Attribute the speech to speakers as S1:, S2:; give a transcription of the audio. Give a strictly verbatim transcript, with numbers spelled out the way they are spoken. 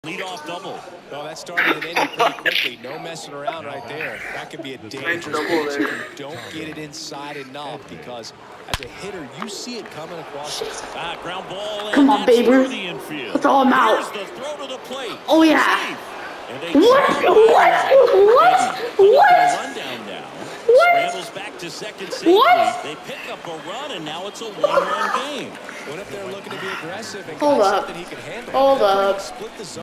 S1: Lead-off double.
S2: Well, that started an inning pretty quickly. No messing around right there. That could be a dangerous pitch if you don't get it inside enough, because as a hitter, you see it coming across.
S1: Ah, ground ball.
S3: Come on, baby. Let's all him out.
S1: Here's the throw to the plate.
S3: Oh, yeah.
S1: What?
S3: What? What? What?
S1: Rundown now.
S3: What?
S1: Scrambles back to second safely.
S3: What?
S1: They pick up a run, and now it's a one-run game.
S2: Went up there looking to be aggressive and
S3: Hold
S2: got
S3: up.
S2: something he could handle.
S3: Hold up.
S2: Split the zone.